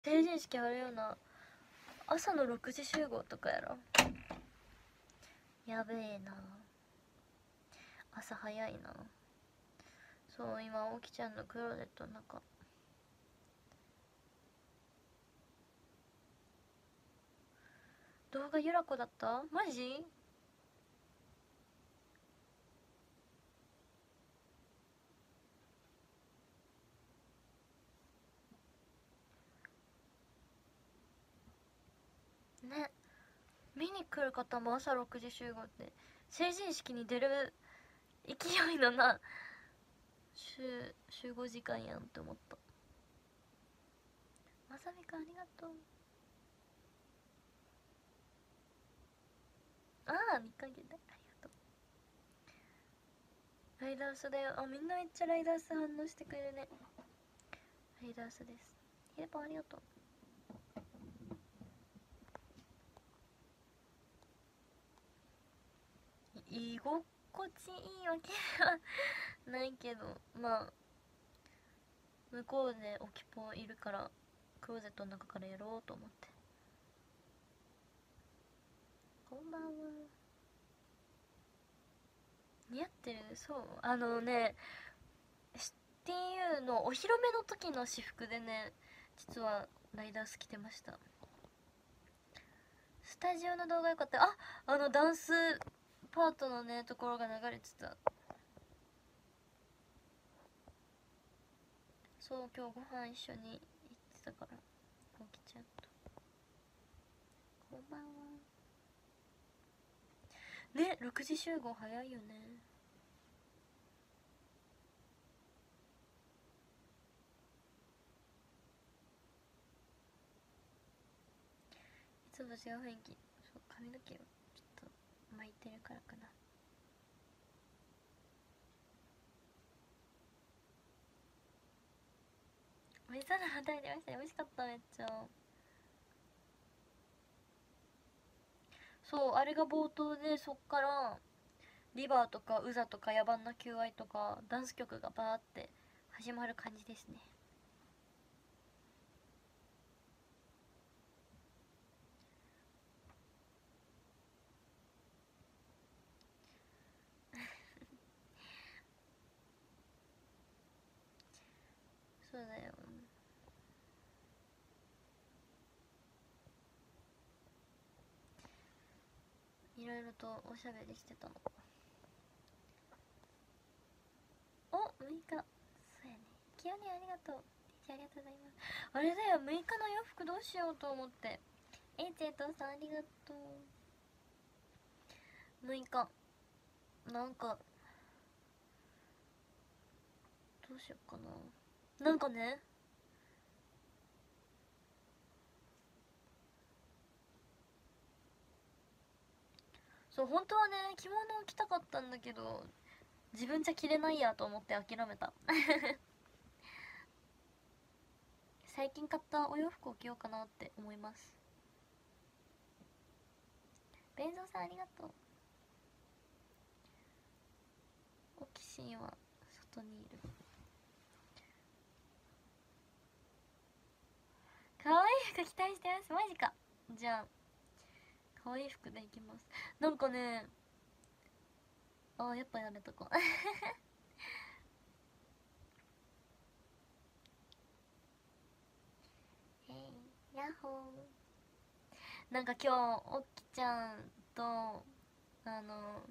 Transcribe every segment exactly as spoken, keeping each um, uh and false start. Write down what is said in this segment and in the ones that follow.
成人式あるよな。朝のろくじ集合とかやろ。やべえな。朝早いな。そう、今起きちゃんのクローゼットの中。動画ゆらこだった？マジ？ね、見に来る方も朝ろくじ集合って成人式に出る勢いのな集集合時間やんって思った。まさみくんありがとう。ああ、みかげでありがとう。ライダースだよ。あ、みんなめっちゃライダース反応してくれるね。ライダースです。ヒデポンありがとう。居心地いいわけではないけど、まあ向こうでオキポいるからクローゼットの中からやろうと思って。こんばんは。似合ってる。そう、あのね エスティーユー のお披露目の時の私服でね、実はライダース着てました。スタジオの動画よかった。あ、あのダンスパートのねところが流れてた。そう、今日ご飯一緒に行ってたから起きちゃった。こんばんは。ね、ろくじ集合早いよね。いつもと違う雰囲気。そう、髪の毛をちょっと巻いてるからかな。おいしそうなの食べてましたね。美味しかった。めっちゃ。そう、あれが冒頭で、そっからリバーとかウザとか野蛮な求愛とかダンス曲がバーって始まる感じですね。そうだよ。いろいろとおしゃべりしてたの。お、むいか。そうやね。きよねありがとう。ありがとうございます。あれだよ、むいかの洋服どうしようと思って。えいちえとさんありがとう。むいかなんかどうしようかな。なんかね、そう本当はね着物を着たかったんだけど、自分じゃ着れないやと思って諦めた最近買ったお洋服を着ようかなって思います。ベンゾーさんありがとう。オキシンは外にいる。可愛い服期待してます。マジか。じゃあ可愛い服でいきます。なんかね、あーやっぱやめとこうへいヤッホー。なんか今日おっきちゃんとあの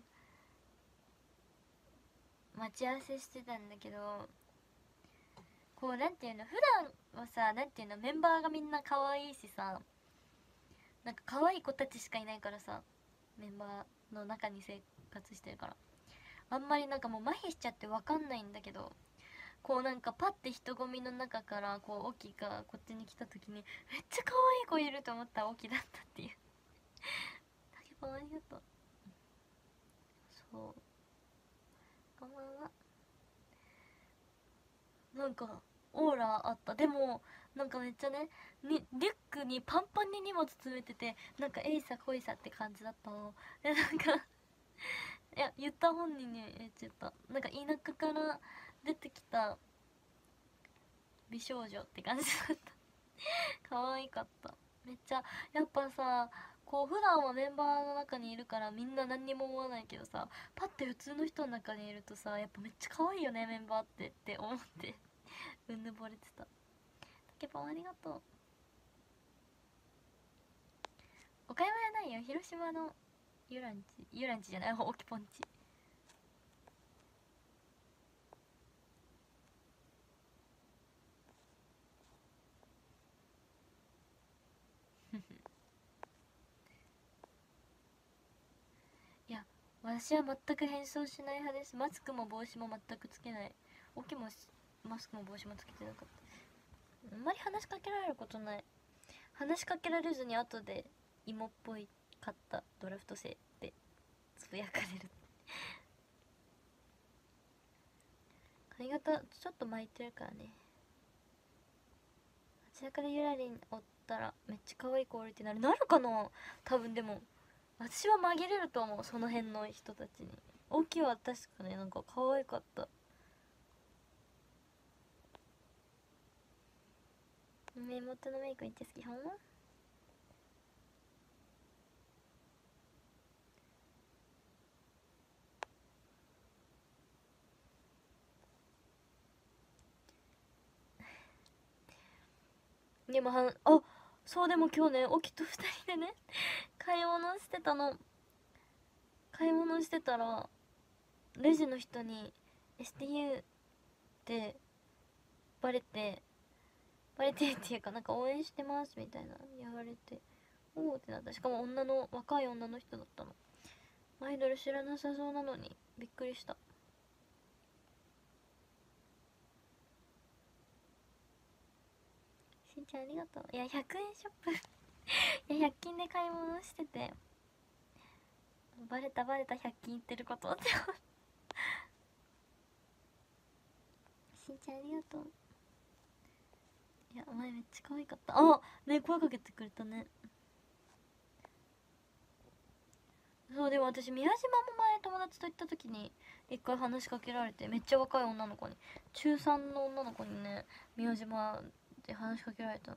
待ち合わせしてたんだけど、こうなんていうの、普段はさ、なんていうの、メンバーがみんな可愛いしさ、なんか可愛い子たちしかいないからさ、メンバーの中に生活してるからあんまりなんかもう麻痺しちゃって分かんないんだけど、こうなんかパッて人混みの中からこうオキがこっちに来た時にめっちゃ可愛い子いると思ったらオキだったっていうタケポンありがとう。そう、こんばんは。なんかオーラあった。でもなんかめっちゃね、にリュックにパンパンに荷物詰めてて、なんかえいさこいさって感じだったので、なんかいや言った本人に言っちゃった。なんか田舎から出てきた美少女って感じだった可愛かった。めっちゃやっぱさ、こう普段はメンバーの中にいるからみんな何にも思わないけどさ、パッて普通の人の中にいるとさ、やっぱめっちゃ可愛いよねメンバーってって思ってうぬぼれてた。たけぽんありがとう。岡山やないよ、広島のゆらんち、ゆらんちじゃない、おきぽんち。いや、私は全く変装しない派です。マスクも帽子も全くつけない。おきもマスクも帽子もつけてなかった。あんまり話しかけられることない。話しかけられずに後で芋っぽいかったドラフト生ってつぶやかれる髪型ちょっと巻いてるからね。街中でゆらりんおったらめっちゃ可愛い子おるってなるなるかな。多分でも私は紛れると思う、その辺の人たちに。大きいは確かね、なんか可愛かった。目元のメイクめっちゃ好き。ほんまでもはあ、そう、でも今日ね、おきとふたりでね買い物してたの。買い物してたらレジの人に エスティーユー ってバレてバレてっていうか、なんか応援してますみたいな言われて、おおってなった。しかも女の若い女の人だったの。アイドル知らなさそうなのにびっくりした。しんちゃんありがとう。いやひゃくえんショップいやひゃく均で買い物してて、バレたバレた、ひゃく均行ってることってしんちゃんありがとう。いやお前めっちゃ可愛かった。あね、声かけてくれたね。そう、でも私宮島も前友達と行った時に一回話しかけられて、めっちゃ若い女の子に、中さんの女の子にね、宮島で話しかけられたの。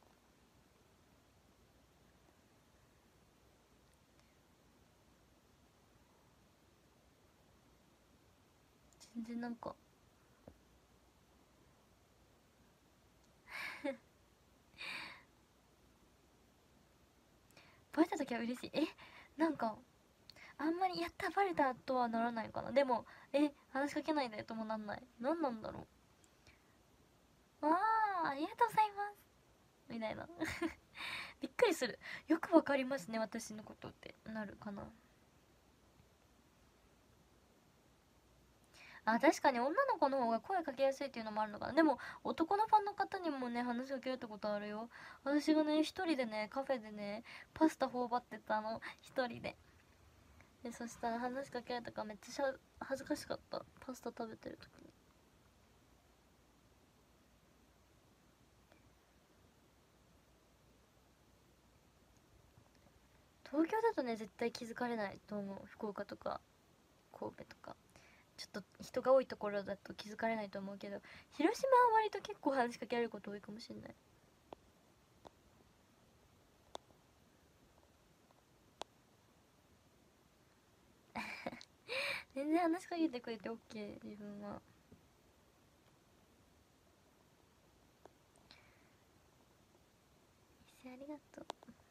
全然なんかバレた時は嬉しい。え、なんかあんまりやったバレたとはならないかな。でもえ、話しかけないでともなんない。なんなんだろう。わあ、ありがとうございますみたいなびっくりする。よくわかりますね私のことってなるかな。あ、確かに女の子の方が声かけやすいっていうのもあるのかな。でも男のファンの方にもね話しかけられたことあるよ。私がね一人でねカフェでねパスタ頬張ってたの、一人で。でそしたら話しかけられたからめっちゃしゃ恥ずかしかった、パスタ食べてる時に。東京だとね絶対気づかれないと思う。福岡とか神戸とかちょっと人が多いところだと気づかれないと思うけど、広島は割と結構話しかけられること多いかもしれない。全然話しかけてくれて OK、 自分は。ありがと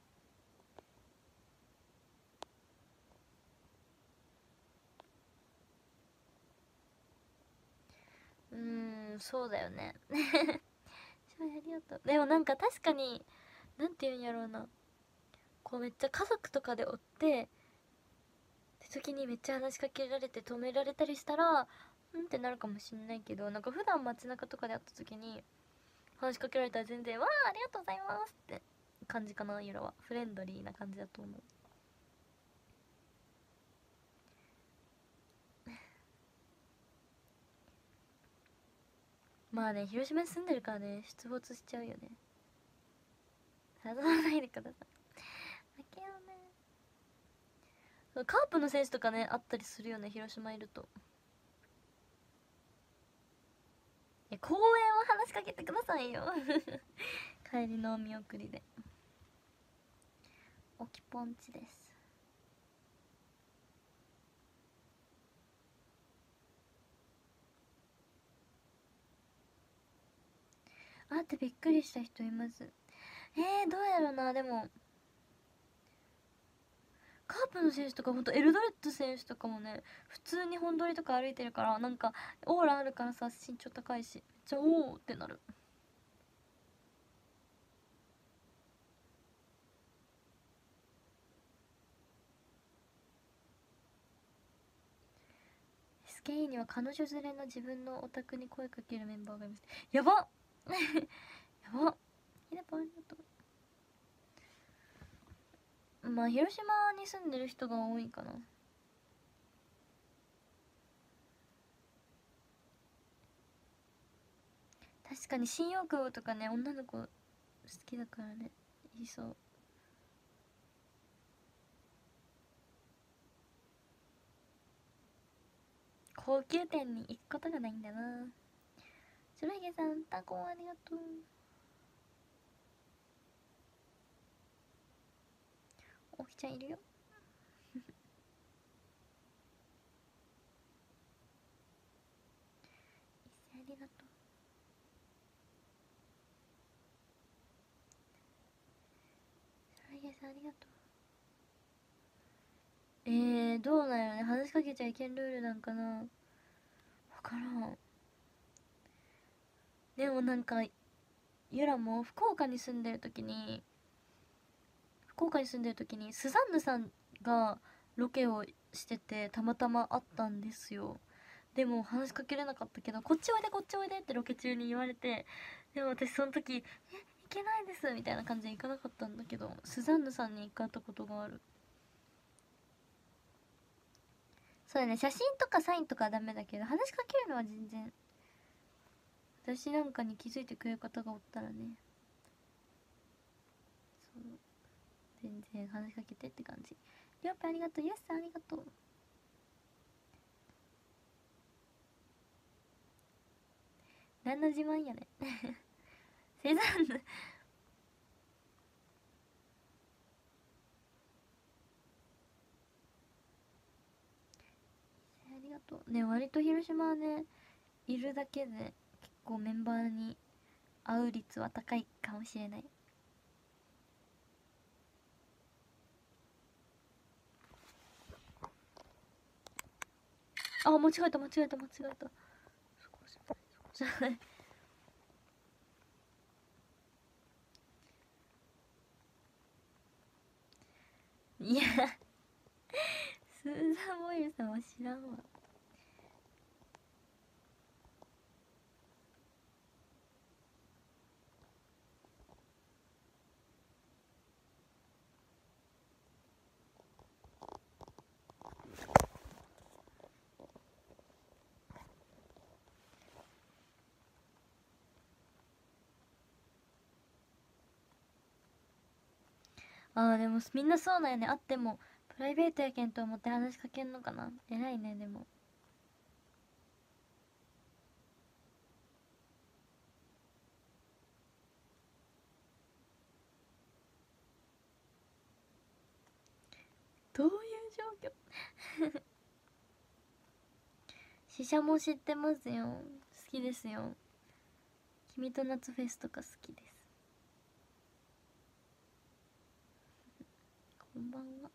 う。うーん、そうだよねありがとう。でもなんか確かになんて言うんやろうな、こうめっちゃ家族とかでおってって時にめっちゃ話しかけられて止められたりしたらうんってなるかもしんないけど、なんか普段街中とかで会った時に話しかけられたら全然わあありがとうございますって感じかな。ゆらはフレンドリーな感じだと思う。まあね、広島に住んでるからね出没しちゃうよね。誘わないでください。負けようね。カープの選手とかねあったりするよね広島いると。公園は話しかけてくださいよ帰りのお見送りでおきぽんちです。あってびっくりした人います。えー、どうやろうな。でもカープの選手とかほんとエルドレッド選手とかもね普通に本通りとか歩いてるからなんかオーラあるからさ、身長高いしめっちゃおおってなる。エスケーイー には彼女連れの自分のお宅に声かけるメンバーがいます。やばっやばっ。ひでぽありがとう。まあ広島に住んでる人が多いかな。確かに新大久保とかね女の子好きだからねいそう。高級店に行くことがないんだな。白ひげさんタコありがとう。おきちゃんいるよ一斉ありがとう。白ひげさんありがとう。えー、どうなんやろね。話しかけちゃいけんルールなんかな。わからん。でもなんかゆらも福岡に住んでる時に福岡に住んでる時にスザンヌさんがロケをしててたまたま会ったんですよ。でも話しかけれなかったけど、こっちおいでこっちおいでってロケ中に言われて、でも私その時え行けないですみたいな感じで行かなかったんだけど、スザンヌさんに行かれたことがある。そうだね、写真とかサインとかはダメだけど話しかけるのは全然、私なんかに気づいてくれる方がおったらね、そう全然話しかけてって感じ。りょうぺありがとう。よしさんありがとう。何の自慢やねセザンヌありがとうね。割と広島はねいるだけで結構メンバーに会う率は高いかもしれない。あ、間違えた間違えた間違えた。そこじゃないそこじゃないいやスーザン・ボイルさんは知らんわ。あーでもみんなそうなんやね。あってもプライベートやけんと思って話しかけんのかな。偉いね。でもどういう状況シシャも知ってますよ。好きですよ。君と夏フェスとか好きです。こんばんは。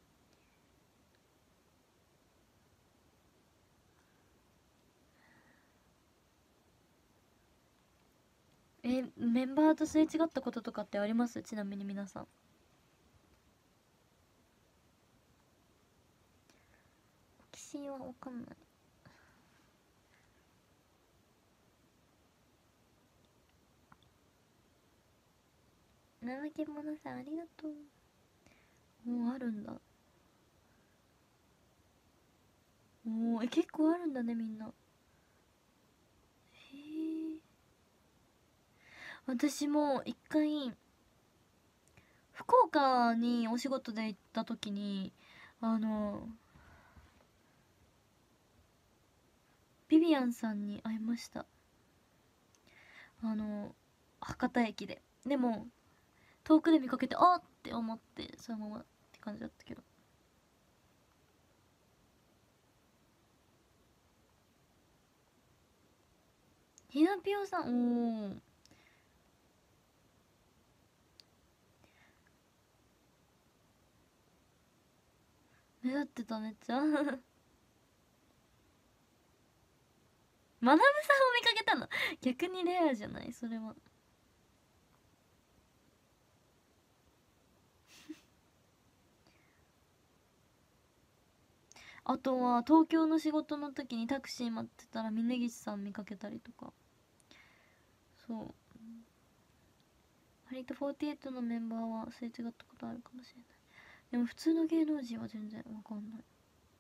えメンバーとすれ違ったこととかってあります？ちなみに皆さん。騎士は分かんない。怠け者さんありがとう。もうあるんだ。おお、え結構あるんだねみんな。へえ。私も一回福岡にお仕事で行った時にあのビビアンさんに会いました。あの博多駅ででも遠くで見かけてあっって思ってそのままって感じだったけど。ひなぴよさん、おお目立ってためっちゃまなぶさんを見かけたの逆にレアじゃないそれは。あとは東京の仕事の時にタクシー待ってたら峯岸さん見かけたりとか。そう割とフォーティーエイトのメンバーはすれ違ったことあるかもしれない。でも普通の芸能人は全然わかんない。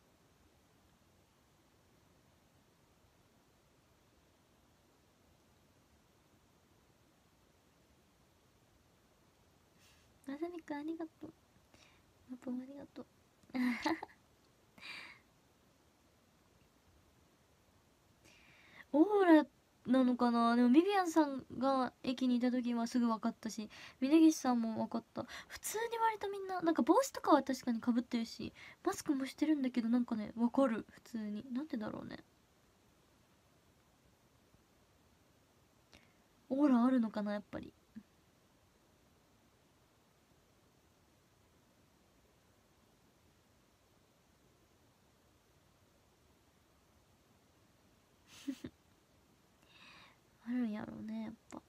まさみくんありがとう。マポもありがとうオーラなのかな。でもビビアンさんが駅にいた時はすぐ分かったし、峯岸さんも分かった。普通に割とみんななんか帽子とかは確かにかぶってるしマスクもしてるんだけど、なんかね分かる。普通になんでだろうね。オーラあるのかなやっぱりあるんやろうねやっぱ。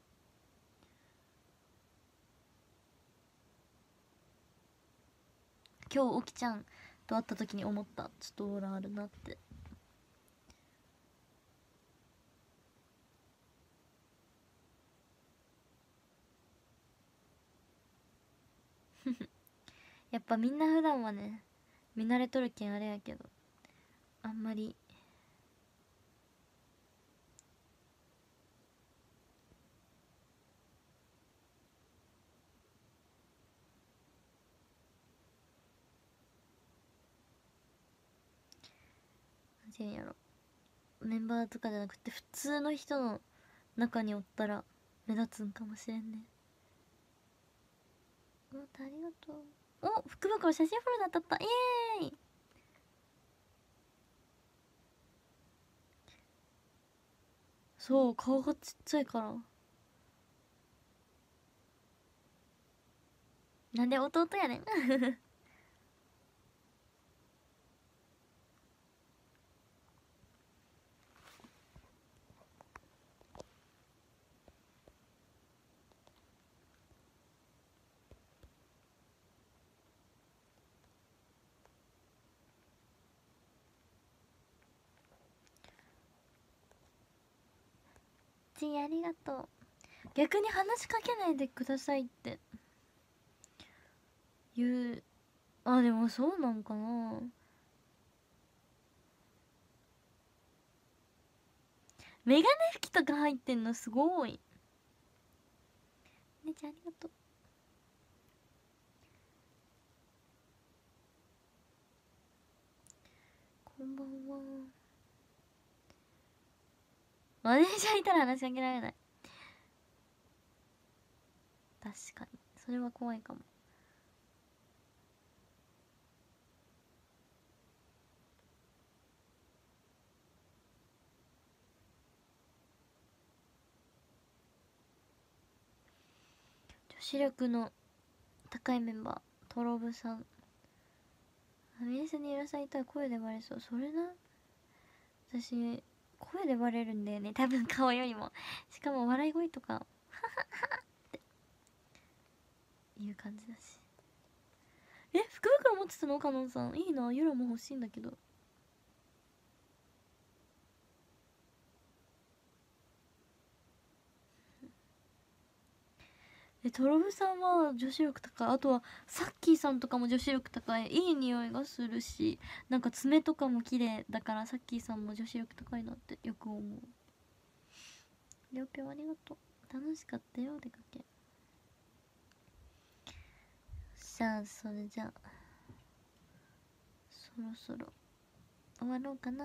今日おきちゃんと会った時に思った。ちょっとオーラあるなってやっぱみんな普段はね見慣れとるけんあれやけど、あんまりなんていうんやろ、メンバーとかじゃなくて普通の人の中におったら目立つんかもしれんね。うん、ありがとう。お、福袋写真フォルダ当たった。イエーイ。そう顔がちっちゃいから。なんで弟やねんちんありがとう。逆に話しかけないでくださいって言う。あ、でもそうなんかな。メガネ拭きとか入ってんのすごい。ねちゃんありがとう。こんばんは。マネージャーいたら話しかけられない。確かにそれは怖いかも。女子力の高いメンバートロブさん。ファミレスにいらっしゃいたら声でバレそう。それな、私声でバレるんだよね多分顔よりも。しかも笑い声とかっていう感じだし。え、福袋持ってたのカノンさん。いいな、ユラも欲しいんだけど。え、トロブさんは女子力高い。あとはサッキーさんとかも女子力高い。いい匂いがするし、なんか爪とかも綺麗だから、サッキーさんも女子力高いなってよく思う。りょうぴょんありがとう。楽しかったよ出かけ。さあそれじゃあそろそろ終わろうかな。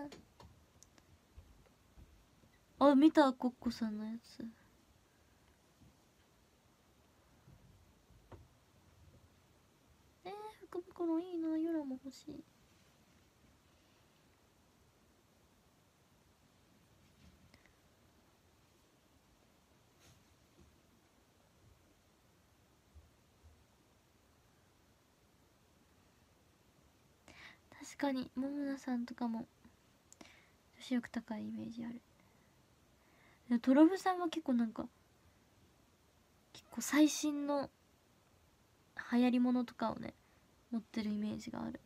あ、見たコッコさんのやつ。 福袋いいな、ユラも欲しい。確かに桃奈さんとかも女子力高いイメージある。でトロブさんは結構なんか結構最新の流行りものとかをね持ってるイメージがある。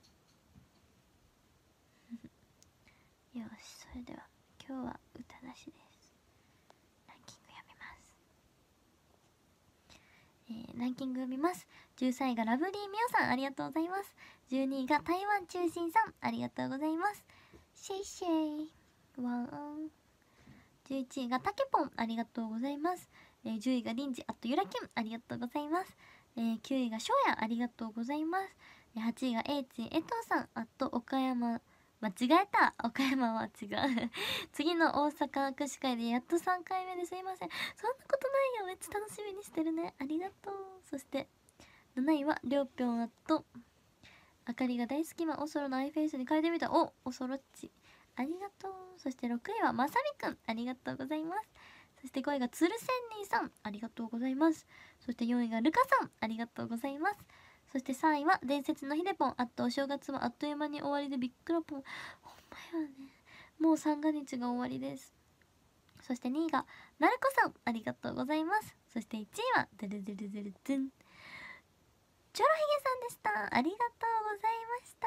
よし、それでは今日は歌なしです。ランキング読みます。えー、ランキング読みます。じゅうさんいがラブリーミオさん、ありがとうございます。じゅうにいが台湾中心さん、ありがとうございます。シェイシェイワン。じゅういちいがたけぽん、ありがとうございます。えー、じゅういがりんじあとゆらきゅん、ありがとうございます。えー、きゅういがしょうや、ありがとうございます。えー、はちいがえいちえとうさん、あと岡山、間違えた、岡山は違う次の大阪握手会でやっとさんかいめですいません。そんなことないよ、めっちゃ楽しみにしてるね、ありがとう。そしてなないはりょうぴょん、あとあかりが大好きなおそろのアイフェイスに変えてみた、おおそろっち、ありがとう。そしてろくいはまさみくん、ありがとうございます。そしてごいがつるせんにんさん、ありがとうございます。そしてよんいがルカさん、ありがとうございます。そしてさんいは伝説のひでぽん、あとお正月もあっという間に終わりでびっくらぽん、ほんまやね、もう三が日が終わりです。そしてにいがなるこさん、ありがとうございます。そしていちいはドゥルドゥルドゥルドゥン、チョロヒゲさんでした。ありがとうございました。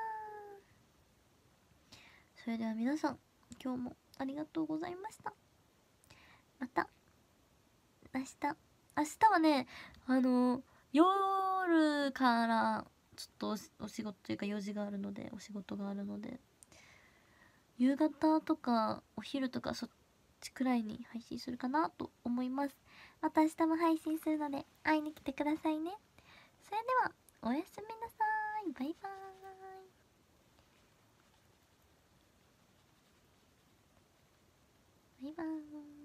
それでは皆さん、今日もありがとうございました。また明日明日はね、あの夜からちょっとお仕事というか用事があるので、お仕事があるので夕方とかお昼とかそっちくらいに配信するかなと思います。また明日も配信するので会いに来てくださいね。それではおやすみなさい。バイバーイ。バイバーイ。